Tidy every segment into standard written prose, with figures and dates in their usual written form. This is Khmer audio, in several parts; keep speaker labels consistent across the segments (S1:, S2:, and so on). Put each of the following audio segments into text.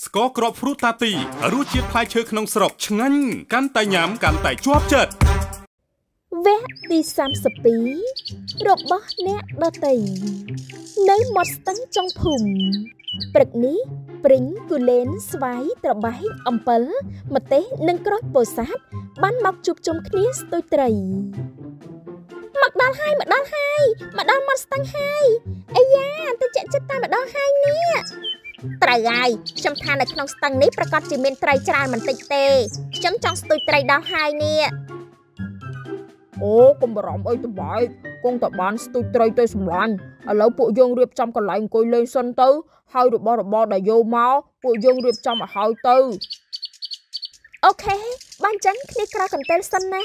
S1: ស្ករគ្រាប់ហ្វ្រូតាទីរសជាតិផ្លែឈើក្នុងស្រុកឆ្ងាញ់កាន់តែញ៉ាំកាន់តែជាប់ចិត្ត
S2: វគ្គទី32របស់អ្នកដតីនៅមាត់ស្ទឹងចុងភូមិព្រឹកនេះព្រីងគូលែនស្វាយត្របែកអំពិលម្ទេសនិងក្រូចពោធិ៍សាត់បានមកជួបជុំគ្នាស្ទួយត្រីមកដល់ហើយមកដល់មាត់ស្ទឹងហើយអាយ៉ាទៅចាក់ចិត្តតែម្ដងហើយនេះត្រូវហើយខ្ញុំថានៅក្នុងស្ទឹងនេះប្រកាសជាមានត្រីច្រើនមិនតិចទេខ្ញុំចង់ស្ទួយត្រីដល់ហើយនេះ
S3: អូកុំបារម្ភអីទៅបែកគង់តែបានស្ទួយត្រីទៅសម្លាញ់ឥឡូវពួកយើងរៀបចំកន្លែងអង្គុយលេងសិនទៅហើយរបស់របរដែលយកមកពួកយើងរៀបចំឲ្យហើយទៅ
S2: អូខេបានចឹងគ្នាក្រោយកន្ទេលសិនណា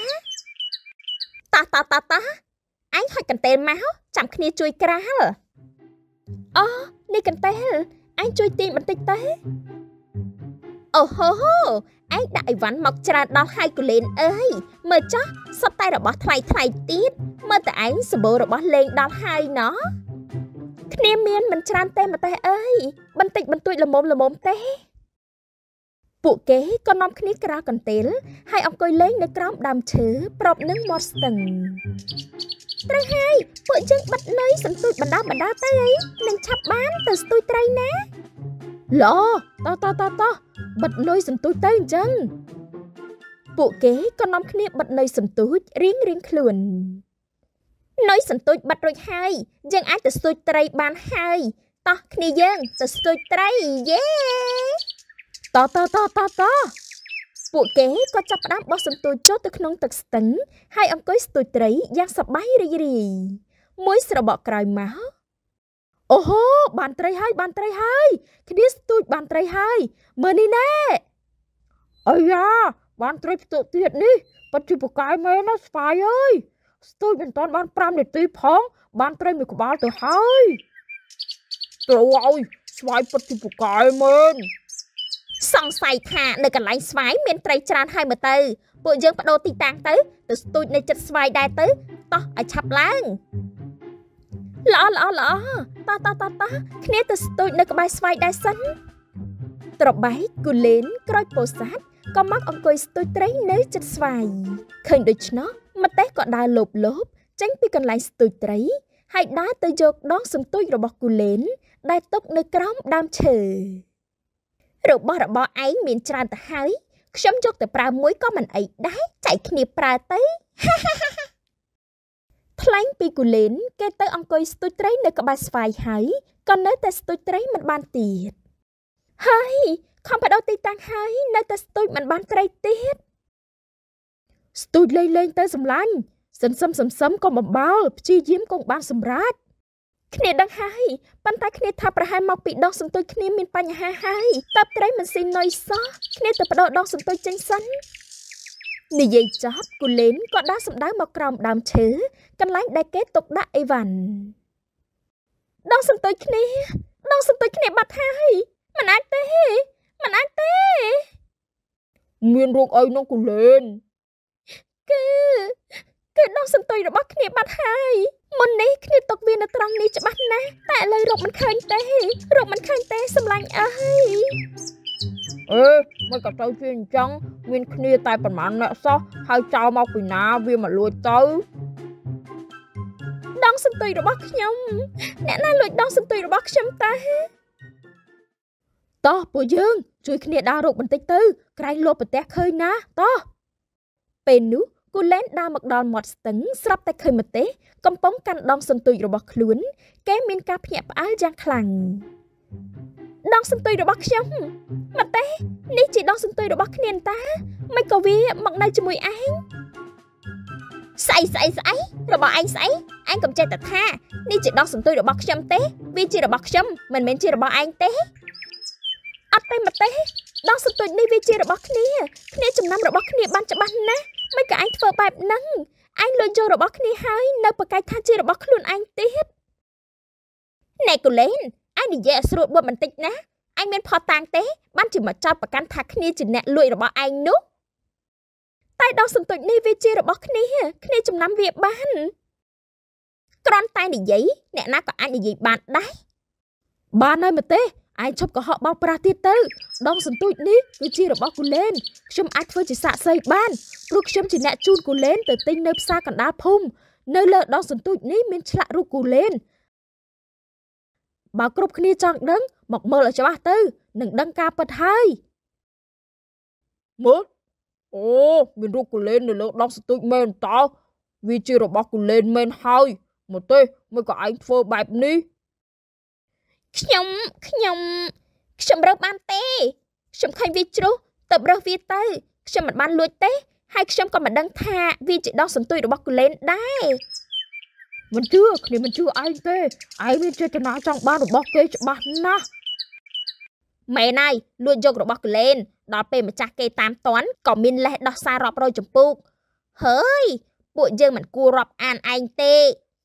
S2: តាអញហុចកន្ទេលមកចាំគ្នាជួយក្រាលអូនេះកន្ទេលអញជួយទាញបន្តិចទៅអូហូឯងដាក់អីវ៉ាន់មកច្រើនដល់ហើយកូលែនអើយមើលចុះសុទ្ធតែរបស់ថ្លៃទៀតមើលតែឯងសម្បូររបស់លេងដល់ហើយណោះគ្នាមានមិនច្រើនទេម្ទេសអើយបន្តិចបន្តួចល្មមទេពួកគេក៏នាំគ្នាក្រាលកន្ទេលហើយអង្គុយលេងនៅក្រោមដើមឈើប្របនឹងមាត់ស្ទឹងត្រូវហើយពួកយើងបិទន័យសន្ទូចបណ្ដាទៅអីនឹងឆាប់បានទៅស្ទួយត្រីណា
S3: ល្អតបិទន័យសន្ទូចទៅអញ្ចឹង
S2: ពួកគេក៏នាំគ្នាបិទន័យសន្ទូចរៀងខ្លួនន័យសន្ទូចបិទរួចហើយយើងអាចទៅស្ទួយត្រីបានហើយតោះគ្នាយើងទៅស្ទួយត្រីយេ
S3: ត
S2: ពួកគេក៏ចាប់ផ្ដើមបោះសន្ទូចចូលទៅក្នុងទឹកស្ទឹងហើយអង្គុយស្ទួយត្រីយ៉ាងសប្បាយរីករាយមួយស្របក់ក្រោយមក
S3: អូហូបានត្រីហើយគ្នាស្ទួយបានត្រីហើយមើលនេះណែអាយ៉ាបានត្រីផ្ទុកទៀតនេះពិតជាពូកែមែនណាស្វាយអើយស្ទួយមិនតាន់បាន5នាទីផងបានត្រីមួយក្បាលទៅហើយត្រូវឲ្យស្វាយពិតជាពូកែមែន
S2: សង្ស័យថានៅកន្លែងស្វាយមានត្រីច្រើនហើយមើលទៅពួកយើងបដូរទីតាំងទៅស្ទួយនៅចិត្តស្វាយដែរទៅតោះឲ្យឆាប់ឡើងល្អតគ្នាទៅស្ទួយនៅក្បែរស្វាយដែរសិនត្របែកគូលែនក្រូចពោធិ៍សាត់ក៏មកអង្គុយស្ទួយត្រីនៅចិត្តស្វាយឃើញដូច្នោះម្ទេសក៏ដើរលោបចេញពីកន្លែងស្ទួយត្រីហើយដើរទៅយកដងសន្ទូចរបស់គូលែនដែលទុកនៅក្រោមដើមឈើរបស់របរឯងមានច្រើនទៅហើយខ្ញុំយកទៅប្រើមួយក៏មិនអីដែរចែកគ្នាប្រើទៅថ្លែងពីគូលែនគេទៅអង្គុយស្ទួយត្រីនៅក្បែរស្វាយហើយក៏នៅតែស្ទួយត្រីមិនបានទៀតហើយខំបដូរទីតាំងហើយនៅតែស្ទួយមិនបានត្រីទៀត
S3: ស្ទួយលេងទៅសម្លាញ់សន្សំក៏បំបោលព្យាយាមគង់បានសម្រាប់
S2: គ្នាដឹងហើយប៉ុន្តែគ្នាថាប្រហែលមកពីដងសន្ទូចគ្នាមានបញ្ហាហើយតើត្រីមិនស៊ីនុយសោះគ្នាទៅបដូរដងសន្ទូចចេញសិននិយាយចប់គូលែនក៏ដើរសម្ដៅមកក្រោមដើមឈើកន្លែងដែលគេទុកដាក់អីវ៉ាន់ដងសន្ទូចគ្នាបាត់ហើយមិនអាចទេ
S3: មានរោគអីនោះគូលែន
S2: គឺដងសន្ទូចរបស់គ្នាបាត់ហើយមុននេះគ្នាទុកវានៅត្រង់នេះច្បាស់ណាស់តែឥឡូវរកមិនឃើញទេសម្លាញ់អើយ
S3: មិនក៏ទៅជាអញ្ចឹងមានគ្នាតែប្រហែលអ្នកសោះហើយចោលមកពីណាវាមកលួចទៅ
S2: ដងសន្ទូចរបស់ខ្ញុំអ្នកណាលួចដងសន្ទូចរបស់ខ្ញុំតើ
S3: តោះពួកយើងជួយគ្នាដើររកបន្តិចទៅក្រែងលួចប្រទះឃើញណាតោះ
S2: ពេលនោះគូលែនដើរមកដល់មាត់ស្ទឹងស្រាប់តែឃើញម្ទេសកំពុងកាន់ដងសន្ទូចរបស់ខ្លួនគេមានការភ្ញាក់ផ្អើលយ៉ាងខ្លាំងដងសន្ទូចរបស់ខ្ញុំម្ទេសនេះជាដងសន្ទូចរបស់គ្នាតាមិនក៏វាមកនៅជាមួយឯងស្អីរបស់ឯងស្អីឯងកុំចេះតែថានេះជាដងសន្ទូចរបស់ខ្ញុំទេវាជារបស់ខ្ញុំមិនមែនជារបស់ឯងទេអត់ទេម្ទេសដងសន្ទូចនេះវាជារបស់គ្នាចំណាំរបស់គ្នាបានច្បាស់ណាស់មិនក៏ឯងធ្វើបែបហ្នឹងឯងលួចយករបស់គ្នាហើយនៅប្រកែកថាជារបស់ខ្លួនឯងទៀតណែកូលែនឯងនិយាយឲ្យស្រួលបួតបន្តិចណាឯងមានផតតាំងទេបានជាមកចោទប្រកាន់ថាគ្នាជាអ្នកលួចរបស់ឯងនោះតែដងសន្ទូចនេះវាជារបស់គ្នាចំណាំវាបានគ្រាន់តែនិយាយអ្នកណាក៏អាចនិយាយបានដែរ
S3: បានហើយម្ទេសឯងឈប់កុហកបោកប្រាស់ទៀតទៅដងសន្ទូចនេះគឺជារបស់គូលែនខ្ញុំអាចធ្វើជាសាក្សីបានព្រោះខ្ញុំជាអ្នកជូនគូលែនទៅទិញនៅផ្សារកណ្ដាលភូមិនៅលើដងសន្ទូចនេះមានឆ្លាក់រូបគូលែនបើគ្រប់គ្នាចង់ដឹងមកមើលឲ្យច្បាស់ទៅនឹងដឹងការពិតហើយមើលអូមានរូបគូលែននៅលើដងសន្ទូចមែនតើវាជារបស់គូលែនមែនហើយមកទេមិនក៏ឯងធ្វើបែបនេះ
S2: ខ្ញុំរើសបានទេខ្ញុំឃើញវាជ្រុះទៅរើសវាទៅខ្ញុំមិនបានលួចទេហើយខ្ញុំក៏មិនដឹងថាវាជាដងសន្ទូចរបស់គូលែនដែរ
S3: មិនជឿគ្នាមិនជឿឯងទេឯងមានចេតនាចង់បានរបស់គេច្បាស់ណាស់
S2: មែនហើយលួចយករបស់គូលែនដល់ពេលម្ចាស់គេតាមតាន់ក៏មានលេសដោះសាររាប់រយចម្ពោះហើយពួកយើងមិនគួររាប់អានឯងទេ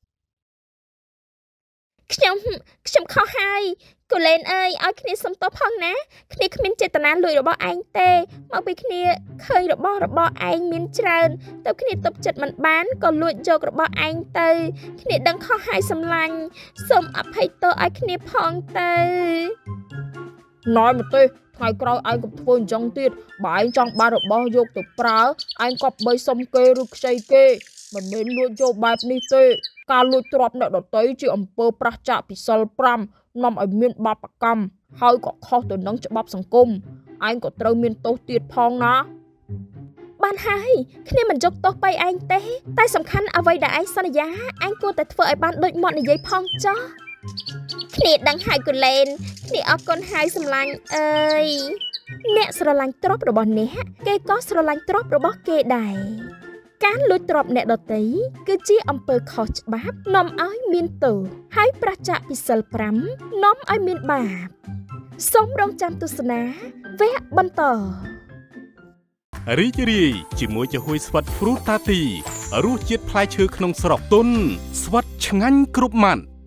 S2: ខ្ញុំខុសហើយគូលែនអើយឲ្យគ្នាសុំទោសផងណាគ្នាគ្មានចេតនាលួចរបស់ឯងទេមកពីគ្នាឃើញរបស់ឯងមានច្រើនទៅគ្នាទប់ចិត្តមិនបានក៏លួចយករបស់ឯងទៅគ្នាដឹងខុសហើយសម្លាញ់សូមអភ័យទោសឲ្យគ្នាផងទៅ
S3: ណយមកទេថ្ងៃក្រោយឯងកុំធ្វើអញ្ចឹងទៀតបើឯងចង់បានរបស់យកទៅប្រើឯងក៏បីសុំគេឬខ្ចីគេមិនមែនលួចយកបែបនេះទេការលួចទ្រព្យអ្នកដទៃជាអំពើប្រឆាចពិសិល5នាំឲ្យមានបាបកម្មហើយក៏ខុសទៅនឹងច្បាប់សង្គមឯងក៏ត្រូវមានទោសទៀតផងណា
S2: បានហើយគ្នាមិនយកទោសបីឯងទេតែសំខាន់អ្វីដែលឯងសន្យាឯងគួរតែធ្វើឲ្យបានដូចមាត់និយាយផងចុះគ្នាដឹងហើយគូលែនគ្នាអរគុណហើយសម្លាញ់អើយអ្នកស្រឡាញ់ទ្រព្យរបស់អ្នកគេក៏ស្រឡាញ់ទ្រព្យរបស់គេដែរការលួចទ្រព្យអ្នកដទៃគឺជាអំពើខុសច្បាប់នាំឲ្យមានទោសហើយប្រឆាចពិសិល5នាំឲ្យមានបាបសូមរងចាំទស្សនាវគ្គបន្ត
S1: រីករាយជាមួយចាហ៊ុយស្វិត Fruit Tati រសជាតិផ្លែឈើក្នុងស្រុកទុនស្វិតឆ្ងាញ់គ្រប់ម៉ាត់